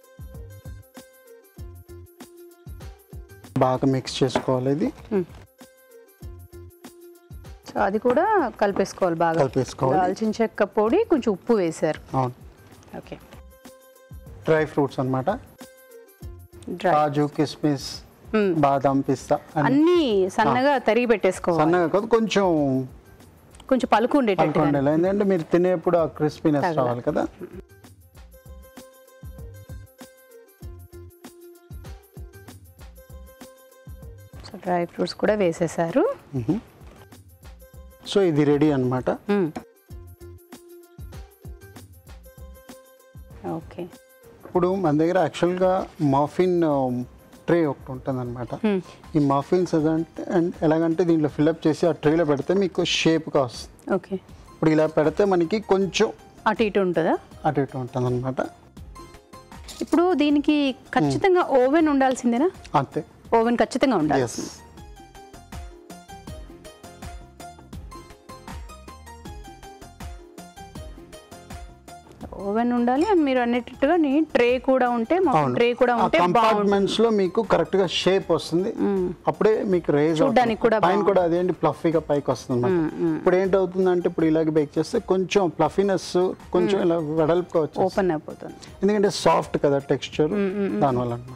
బాగా మిక్స్ చేసుకోవాలి. ఇది సో అది కూడా కలిపేసుకోవాలి బాగా. కలిపేసుకోవాలి. దాల్చిన చెక్క పొడి, కొంచెం ఉప్పు వేశారు. అవును. ఓకే. డ్రై ఫ్రూట్స్ అన్నమాట. డ్రై కాజు, కిస్మిస్, బాదం, పిస్తా అన్నీ సన్నగా తరిగి పెట్టేసుకోవాలి. సన్నగా కాదు, కొంచెం కొంచెం పలుకు ఉండేటట్టు. ఉండాలి. ఎందుకంటే మీరు తినేప్పుడు ఆ క్రిస్పీనెస్ రావాలి కదా. సో డ్రై ఫ్రూట్స్ కూడా వేసేసారు. సో ఇది రెడీ అన్నమాట. ఓకే. ఇప్పుడు మన దగ్గర యాక్చువల్గా మఫిన్ ట్రే ఒకటి ఉంటుంది అనమాట. ఈ మఫిన్స్ అంటే ఎలాగంటే దీంట్లో ఫిల్అప్ చేసి ఆ ట్రేలో పెడితే మీకు షేప్గా వస్తుంది. ఓకే. ఇప్పుడు ఇలా పెడితే మనకి కొంచెం అటు ఇటు ఉంటుందా? అటు ఇటు ఉంటుంది అనమాట. ఇప్పుడు దీనికి ఖచ్చితంగా ఓవెన్ ఉండాల్సిందేనా? అంతే, ఓవెన్ ఖచ్చితంగా ఉండాలి. ఎస్. ఓవెన్ ఉండాలి. అండ్ మీరు అన్నట్టుగా ట్రే కూడా ఉంటే ట్రే కూడా ఉంటే కంపార్ట్మెంట్స్ లో మీకు కరెక్ట్ గా షేప్ వస్తుంది. అప్పుడే మీకు రేజ్ చూడడానికి కూడా పైన కూడా అదేంటి ప్లఫీగా పైకి వస్తుంది అనమాట. ఇప్పుడు ఏంటవుతుందంటే ఇప్పుడు ఇలాగే బేక్ చేస్తే కొంచెం ప్లఫీనెస్ కొంచెం ఇలా వెడల్పుగా వచ్చి ఓపెన్ అయిపోతుంది. ఎందుకంటే సాఫ్ట్ కదా టెక్స్చర్, దానివల్ల అనమాట.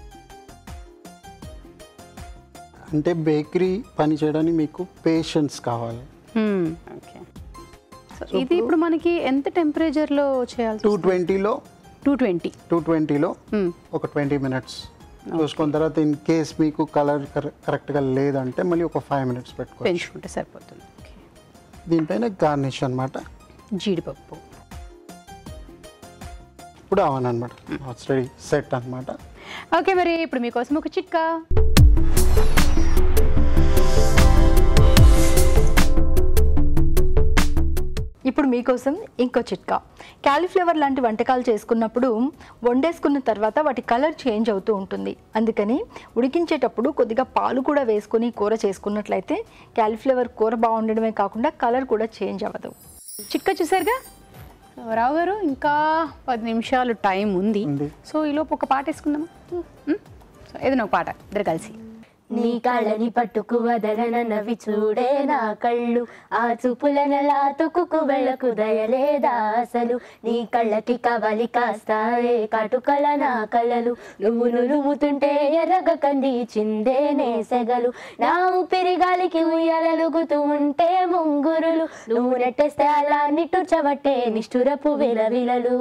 అంటే బేకరీ పని చేయడానికి మీకు పేషెన్స్ కావాలి. ఓకే. సో ఇది ఇప్పుడు మనకి ఎంత టెంపరేచర్ లో చేయాలి? టూ ట్వంటీలో టూ ట్వంటీ టూ ట్వంటీలో ఒక ట్వంటీ మినిట్స్ చూసుకున్న తర్వాత ఇన్ కేస్ మీకు కలర్ కరెక్ట్గా లేదంటే మళ్ళీ ఒక ఫైవ్ మినిట్స్ పెట్టుకోవచ్చు, పెంచుకుంటే సరిపోతుంది. దీనిపైన గార్నిష్ అనమాట, జీడిపప్పు. ఇప్పుడు అవన్ అనమాట, రెడీ సెట్ అనమాట. ఓకే, మరి ఇప్పుడు మీకోసం ఒక చిట్కా. ఇప్పుడు మీకోసం ఇంకో చిట్కా. క్యాలీఫ్లవర్ లాంటి వంటకాలు చేసుకున్నప్పుడు వండేసుకున్న తర్వాత వాటి కలర్ చేంజ్ అవుతూ ఉంటుంది. అందుకని ఉడికించేటప్పుడు కొద్దిగా పాలు కూడా వేసుకొని కూర చేసుకున్నట్లయితే క్యాలీఫ్లవర్ కూర బాగుండడమే కాకుండా కలర్ కూడా చేంజ్ అవ్వదు. చిట్కా చూసారుగా రావు గారు, ఇంకా పది నిమిషాలు టైం ఉంది. సో ఈలోపు ఒక పాట వేసుకుందామా? సో ఏదైనా ఒక పాట ఇద్దరు కలిసి. నీ కళ్ళని పట్టుకు వదలనవి చూడే నా కళ్ళు, ఆ చూపులనలా తుకుకు వెళ్ళకు దయలేదా అసలు, నీ కళ్ళకి కవలి కాస్తాయే కాటుకల నా కలలు, నువ్వు నులుముతుంటే ఎర్రగ కంది చిందేనే సెగలు, నా ఊపిరి గాలికి ఉయ్యాలలుగుతూ ఉంటే ముంగురులు, నువ్వు నెట్టేస్తే అలా నిట్టుచవట్టే నిష్ఠురపు విలవిలలు,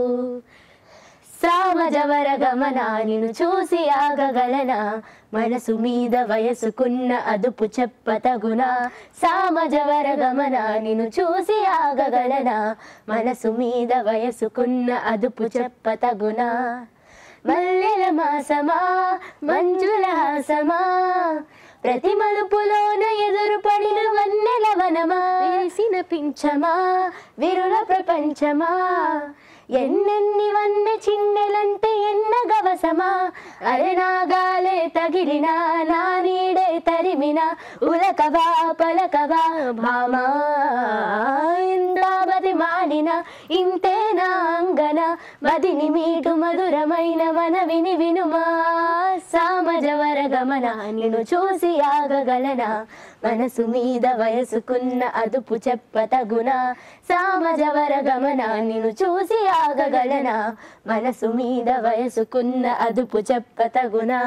సామజవర గమన నిన్ను చూసి ఆగగలనా, మనసు మీద వయసుకున్న అదుపు చెప్పతగునా, సామజవర గమన నిన్ను చూసి ఆగగలనా, మనసు మీద వయసుకున్న అదుపు చెప్పతగునా, మల్లెల మాసమా మంజుల హాసమా, ప్రతి మలుపులోన ఎదురు పడిన వన్నెల వనమా, వేసిన పించమా విరుల ప్రపంచమా, ఎన్నెన్ని వన్నె చిన్నెలంటే ఎన్న గవసమా, అరే నాగాలే తగిలినా నా నీడే తరిమినా, ఉలకవా పలకవా భామా ఇంద్రావతి మాడిన ఇంతే నా అంగన, మదిని మీటు మధురమైన మన విని వినుమా సామజవర గమన నిన్ను చూసి ఆగగలనా మనసు మీద వయసుకున్న అదుపు చెప్పతగునా సామజవర గమన నిన్ను చూసి ఆగగలనా మనసు మీద వయసుకున్న అదుపు చెప్పతగునా.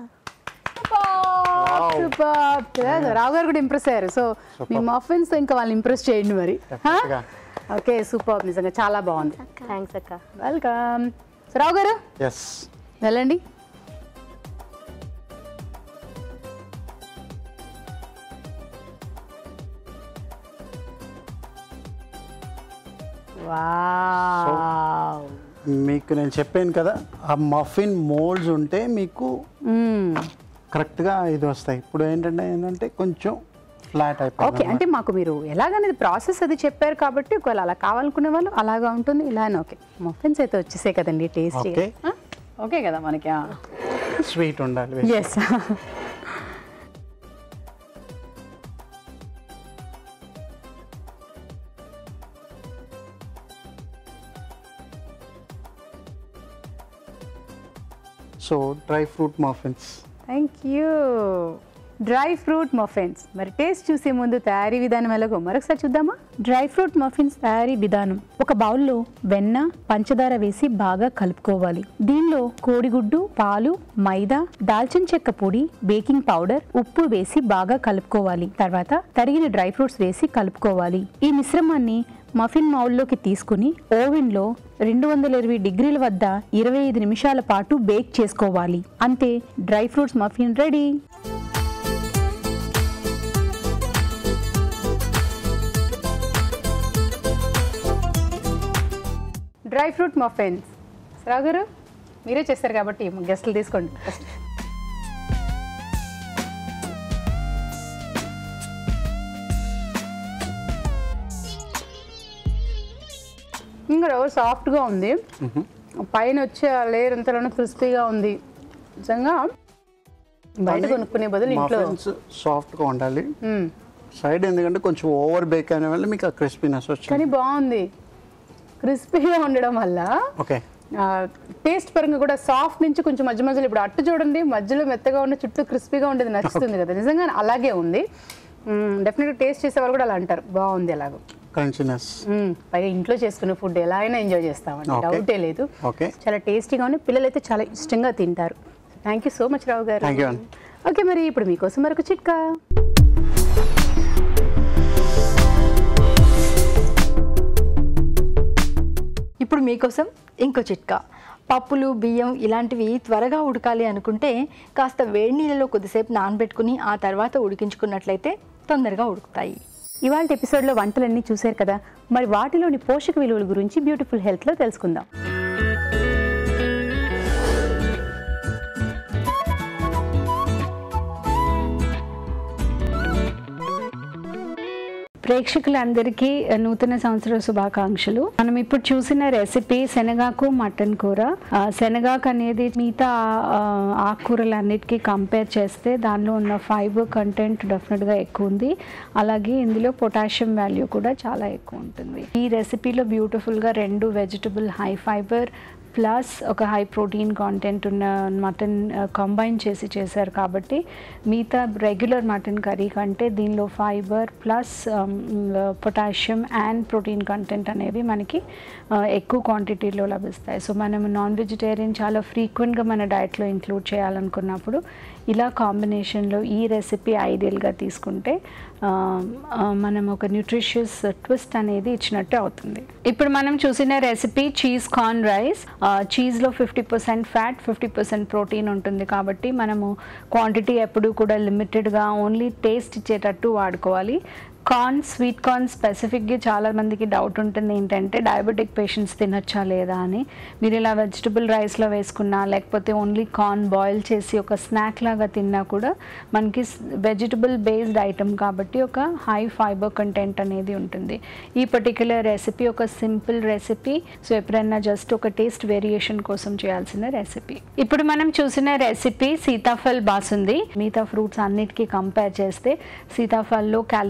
సూపర్. రావు గారు కూడా ఇంప్రెస్ అయ్యారు. సో మీ మఫిన్స్ ఇంకా వాళ్ళని ఇంప్రెస్ చేయండి మరి. ఓకే సూపర్, నిజంగా చాలా బాగుంది. థ్యాంక్స్ అక్క. వెల్కమ్. సో రావు గారు ఎస్ వెళ్ళండి. వావ్. మీకు నేను చెప్పాను కదా ఆ మఫిన్ మోల్డ్స్ ఉంటే మీకు కరెక్ట్గా ఇది వస్తాయి. ఇప్పుడు ఏంటంటే ఏంటంటే కొంచెం ఫ్లాట్ ఓకే, అయిపోయింది. అంటే మాకు మీరు ఎలాగనేది ప్రాసెస్ అది చెప్పారు కాబట్టి ఒకవేళ అలా కావాలనుకునే వాళ్ళు అలాగా ఉంటుంది, ఇలానే. ఓకే, మఫిన్స్ అయితే వచ్చేసాయి కదండి, టేస్టీ. ఓకే. ఓకే కదా మనకి. స్వీట్ ఉండాలి. Yes. So dry fruit muffins. Thank you. Dry fruit muffins. మరి టేస్ట్ చూసే ముందు తయారీ విధానం ఎలాగో మరొకసారి చూద్దామా? డ్రై ఫ్రూట్ మఫిన్స్ తయారీ విధానం. ఒక బౌల్లో వెన్న, పంచదార వేసి బాగా కలుపుకోవాలి. దీనిలో కోడిగుడ్డు, పాలు, మైదా, దాల్చిన చెక్క పొడి, బేకింగ్ పౌడర్, ఉప్పు వేసి బాగా కలుపుకోవాలి. తర్వాత తరిగిన డ్రై ఫ్రూట్స్ వేసి కలుపుకోవాలి. ఈ మిశ్రమాన్ని మఫిన్ మౌల్లోకి తీసుకుని ఓవెన్లో రెండు వందల ఇరవై డిగ్రీల వద్ద ఇరవై ఐదు నిమిషాల పాటు బేక్ చేసుకోవాలి. అంతే, dry fruits muffin ready. Dry fruit muffins. Rao గారు మీరే చేస్తారు కాబట్టి గెస్ట్లు తీసుకోండి ఫస్ట్. ఇంకా రవ్వ సాఫ్ట్గా ఉంది, పైన వచ్చే లేయర్ అంతలోనూ క్రిస్పీగా ఉంది. నిజంగా బయట కొనుక్కునే బదులు ఇంట్లో సాఫ్ట్గా ఉండాలి సైడ్, ఎందుకంటే కొంచెం ఓవర్ బేక్ అయిన వల్ల మీకు ఆ క్రిస్పీనెస్ వచ్చింది. కానీ బాగుంది, క్రిస్పీగా ఉండడం వల్ల. ఓకే, టేస్ట్ పరంగా కూడా సాఫ్ట్ నుంచి కొంచెం మధ్య మధ్యలో, ఇప్పుడు అట్టు చూడండి మధ్యలో మెత్తగా ఉన్న చుట్టూ క్రిస్పీగా ఉండేది నచ్చుతుంది కదా, నిజంగా అలాగే ఉంది. డెఫినెట్గా టేస్ట్ చేసే వాళ్ళు కూడా అలా అంటారు, బాగుంది అలాగో క్రంచీనెస్. పైగా ఇంట్లో చేసుకునే ఫుడ్ ఎలా అయినా ఎంజాయ్ చేస్తామండి, డౌటే లేదు. చాలా టేస్టీగా ఉంది, పిల్లలు అయితే చాలా ఇష్టంగా తింటారు. Thank you so much Rao గారు. ఓకే, మరి ఇప్పుడు మీకోసం మరొక చిట్కా. ఇప్పుడు మీకోసం ఇంకో చిట్కా. పప్పులు, బియ్యం ఇలాంటివి త్వరగా ఉడకాలి అనుకుంటే కాస్త వేడి నీళ్ళలో కొద్దిసేపు నానబెట్టుకుని ఆ తర్వాత ఉడికించుకున్నట్లయితే తొందరగా ఉడుకుతాయి. ఇవాళ ఎపిసోడ్లో వంటలన్నీ చూశారు కదా, మరి వాటిలోని పోషక విలువల గురించి బ్యూటిఫుల్ హెల్త్లో తెలుసుకుందాం. ప్రేక్షకులందరికీ నూతన సంవత్సర శుభాకాంక్షలు. మనం ఇప్పుడు చూసిన రెసిపీ శనగాకు మటన్ కూర. శనగాకు అనేది మిగతా ఆకుకూరలన్నిటికీ కంపేర్ చేస్తే దానిలో ఉన్న ఫైబర్ కంటెంట్ డెఫినెట్గా ఎక్కువ ఉంది, అలాగే ఇందులో పొటాషియం వాల్యూ కూడా చాలా ఎక్కువ ఉంటుంది. ఈ రెసిపీలో బ్యూటిఫుల్గా రెండు వెజిటబుల్ హై ఫైబర్ ప్లస్ ఒక హై ప్రోటీన్ కాంటెంట్ ఉన్న మటన్ కంబైన్ చేసి చేశారు కాబట్టి మిగతా రెగ్యులర్ మటన్ కర్రీ కంటే దీనిలో fibre plus potassium and protein content అనేవి మనకి ఎక్కువ క్వాంటిటీలో లభిస్తాయి. సో మనం నాన్ వెజిటేరియన్ చాలా ఫ్రీక్వెంట్గా మన డైట్లో ఇంక్లూడ్ చేయాలనుకున్నప్పుడు ఇలా కాంబినేషన్లో ఈ రెసిపీ ఐడియల్గా తీసుకుంటే మనం ఒక న్యూట్రిషియస్ ట్విస్ట్ అనేది ఇచ్చినట్టు అవుతుంది. ఇప్పుడు మనం చూసిన రెసిపీ చీజ్ కార్న్ రైస్. చీజ్లో fifty percent fat, fifty percent protein ఉంటుంది కాబట్టి మనము క్వాంటిటీ ఎప్పుడూ కూడా లిమిటెడ్గా ఓన్లీ టేస్ట్ ఇచ్చేటట్టు వాడుకోవాలి. కార్న్, స్వీట్ కార్న్ స్పెసిఫిక్గా చాలామందికి డౌట్ ఉంటుంది ఏంటంటే డయాబెటిక్ పేషెంట్స్ తినచ్చా లేదా అని. మీరు ఇలా వెజిటబుల్ రైస్లో వేసుకున్నా లేకపోతే ఓన్లీ కార్న్ బాయిల్ చేసి ఒక స్నాక్ లాగా తిన్నా కూడా మనకి వెజిటబుల్ బేస్డ్ ఐటమ్ కాబట్టి ఒక హై ఫైబర్ కంటెంట్ అనేది ఉంటుంది. ఈ పర్టిక్యులర్ రెసిపీ ఒక సింపుల్ రెసిపీ, సో ఎప్పుడైనా జస్ట్ ఒక టేస్ట్ వేరియేషన్ కోసం చేయాల్సిన రెసిపీ. ఇప్పుడు మనం చూసిన రెసిపీ సీతాఫల్ బాసుంది. మిగతా ఫ్రూట్స్ అన్నిటికీ కంపేర్ చేస్తే సీతాఫల్లో క్యాలరీస్తో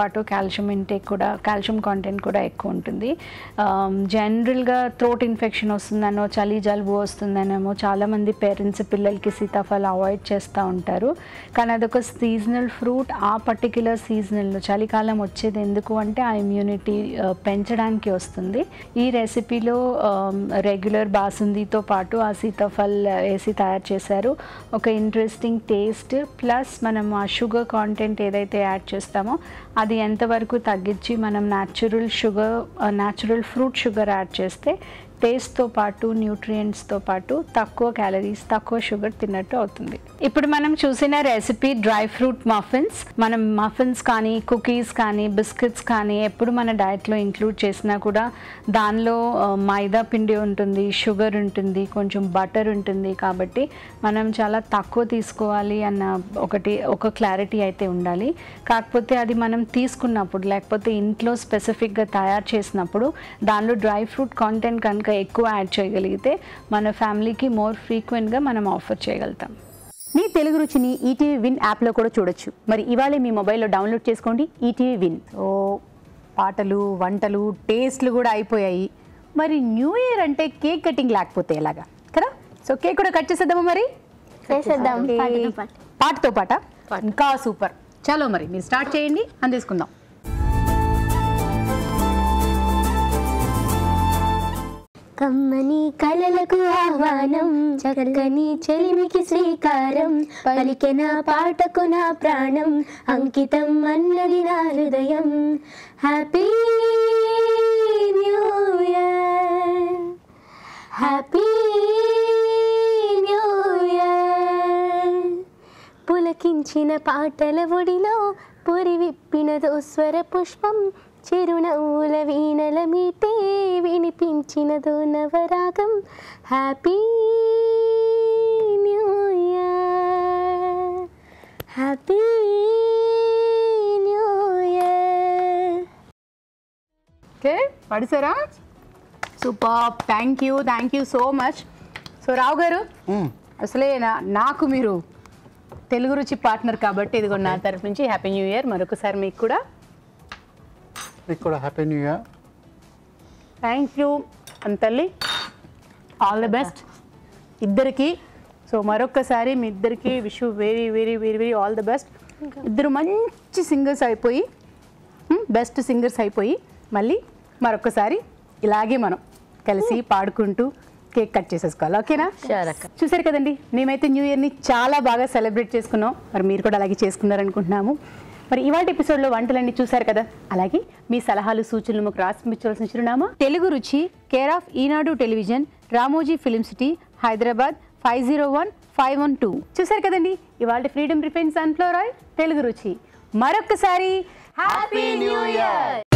పాటు కాల్షియం ఇంటేక్ కూడా కాల్షియం కాంటెంట్ కూడా ఎక్కువ ఉంటుంది. జనరల్గా థ్రోట్ ఇన్ఫెక్షన్ వస్తుందనో చలి జలుబు వస్తుందనేమో చాలామంది పేరెంట్స్ పిల్లలకి సీతాఫలం అవాయిడ్ చేస్తూ ఉంటారు. కానీ అదొక సీజనల్ ఫ్రూట్. ఆ పర్టిక్యులర్ సీజనల్లో చలికాలం వచ్చేది ఎందుకు అంటే ఆ ఇమ్యూనిటీ పెంచడానికి వస్తుంది. ఈ రెసిపీలో రెగ్యులర్ బాసుందీతో పాటు ఆ సీతాఫల్ వేసి తయారు చేశారు. ఒక ఇంట్రెస్టింగ్ టేస్ట్ ప్లస్ మనం ఆ షుగర్ కాంటెంట్ ఏదైతే యాడ్ చేస్తామో అది ఎంతవరకు తగ్గించి మనం natural sugar natural fruit sugar add చేస్తే టేస్ట్తో పాటు న్యూట్రియంట్స్తో పాటు తక్కువ క్యాలరీస్ తక్కువ షుగర్ తిన్నట్టు అవుతుంది. ఇప్పుడు మనం చూసిన రెసిపీ డ్రై ఫ్రూట్ మఫిన్స్. మనం మఫిన్స్ కానీ కుకీస్ కానీ బిస్కెట్స్ కానీ ఎప్పుడు మన డైట్లో ఇంక్లూడ్ చేసినా కూడా దానిలో మైదా పిండి ఉంటుంది, షుగర్ ఉంటుంది, కొంచెం బటర్ ఉంటుంది. కాబట్టి మనం చాలా తక్కువ తీసుకోవాలి అన్న ఒకటి ఒక క్లారిటీ అయితే ఉండాలి. కాకపోతే అది మనం తీసుకున్నప్పుడు లేకపోతే ఇంట్లో స్పెసిఫిక్గా తయారు చేసినప్పుడు దానిలో డ్రై ఫ్రూట్ కాంటెంట్ కనుక ఎక్కువ యాడ్ చేయగలిగితే మన ఫ్యామిలీకి మోర్ ఫ్రీక్వెంట్గా మనం ఆఫర్ చేయగలుగుతాం. మీ తెలుగు రుచిని ఈటీవీ విన్ యాప్లో కూడా చూడొచ్చు. మరి ఇవాళే మీ మొబైల్లో డౌన్లోడ్ చేసుకోండి ఈటీవీ విన్. ఓ పాటలు వంటలు టేస్ట్లు కూడా అయిపోయాయి. మరి న్యూ ఇయర్ అంటే కేక్ కటింగ్ లేకపోతే ఎలాగా కదా? సో కేక్ కూడా కట్ చేసేద్దామా? మరి చేసేద్దాం. పాటతో పాట ఇంకా సూపర్. చలో మరి మీరు స్టార్ట్ చేయండి, అందేసుకుందాం. కమ్మని కలలకు ఆహ్వానం, చక్కని చెలిమికి శ్రీకారం, పలికెన పాటకు నా ప్రాణం, అంకితం అన్నది నా హృదయం. Happy new year, happy new year. పులకించిన పాటల ఒడిలో పురి విప్పినదో స్వర పుష్పం, చిరునవ్వుల వీణల మీటే వినిపించినదో నవరాగం. Happy new year, happy new year. Okay పడిసారా? Super. Thank you thank you so much. So Rao గారు, అసలే నా నాకు మీరు తెలుగు రుచి పార్ట్నర్ కాబట్టి ఇదిగో నా తరఫు నుంచి హ్యాపీ న్యూ ఇయర్ మరొకసారి మీకు కూడా. మీకు కూడా happy new year. Thank you అంతల్లి. ఆల్ ద బెస్ట్ ఇద్దరికి. సో మరొకసారి మీ ఇద్దరికి wish you very very very very all the best. ఇద్దరు మంచి సింగర్స్ అయిపోయి బెస్ట్ సింగర్స్ అయిపోయి మళ్ళీ మరొకసారి ఇలాగే మనం కలిసి పాడుకుంటూ కేక్ కట్ చేసేసుకోవాలి. ఓకేనా? చూసారు కదండి, మేమైతే న్యూ ఇయర్ని చాలా బాగా సెలబ్రేట్ చేసుకున్నాం. మరి మీరు కూడా అలాగే చేసుకున్నారనుకుంటున్నాము. మరి ఇవాళ ఎపిసోడ్లో వంటలన్నీ చూసారు కదా. అలాగే మీ సలహాలు సూచనలు మాకు రాసి పంపించవలసిన చిరునామా Telugu Ruchi, care of Eenadu television, Ramoji film city, Hyderabad five zero one five one two. చూసారు కదండి ఇవాళ freedom refine sunflower oil Telugu Ruchi. మరొకసారి హ్యాపీ న్యూ ఇయర్.